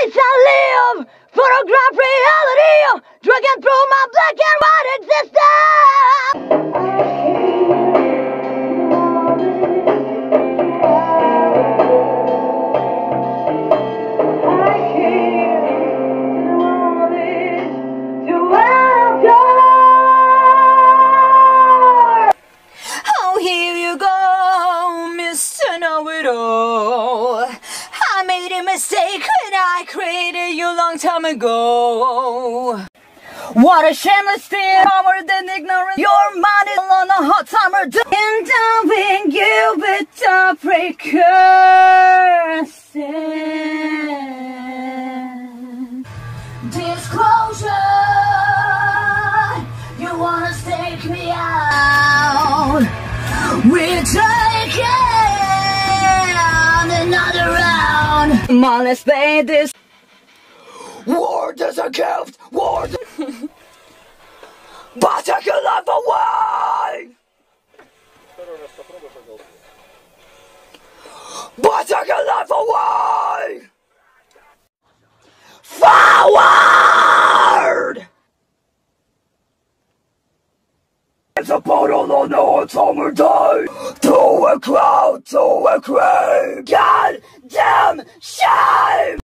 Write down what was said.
place I live, photograph reality, dragging through my black and white Oh, here you go, Mr. Know-it-all. I made a mistake when I created you long time ago. What a shameless thing, more than ignorant. Your mind is on a hot summer day. And dumping you with the precursor. Disclosure, you wanna stake me out. We're taking another round. Come on, let's play this. War is a gift, war but take your life away. But take your life away. Forward! It's a bottle on a summer day. To a crowd, to a crowd. God damn shame!